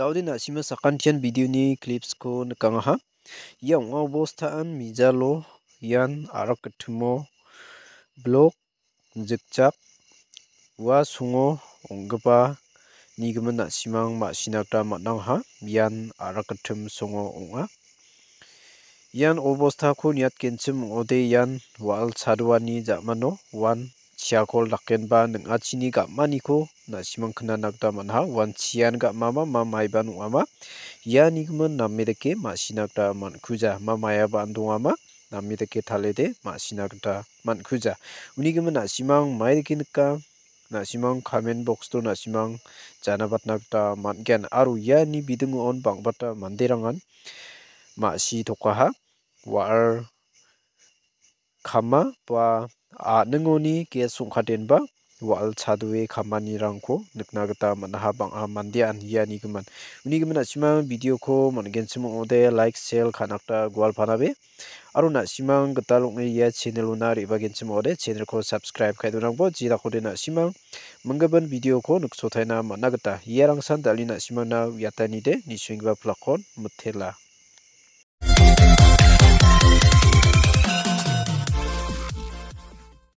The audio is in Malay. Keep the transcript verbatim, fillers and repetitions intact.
Saudi na sima sakantian video ni clips ko nikangaha. Ia ong bostaan mijalo ian arak ketimo blok jikjak ua sungo onggipa nigimin na·simang ma·sina gita man·angha ian arak kettim songo ong·a. Ian o bostako niatgenchim ong·ode ian wa·al chadoani jamano uan chiakol dakenba ning·achini gam·aniko na·simang knana gita man·aha uan chian gam·ama ma maiba nong·ama ianigimin name dake ma·sina gita man·kuja ma maiaba an·dongama name dake talede ma·sina gita man·kuja. Unigimin na·simang mai dake nika na·simang kamen box-o na·simang janabatna gita man·gen aro iani bidingo on bang·bata manderangan ma·si tokaha wa·ar kama ba a·ningoni ges ong·kadenba wa·al chadoe kamanirangko nikna gita man·aha bang·a mandean ianigimin. Unigimin na·simang video-ko man·genchim ong·ode laik sel ka·na gita gual panabe aro na·simang gital ong·e ia channel ona re·bagenchim ong·ode channel-ko subscribe kae-donangbo jerakode na·simang minggimin video-ko niksotaina man·a gita iarangsan dal·e na·simangna uiatanide nisenggipa palakon mitela.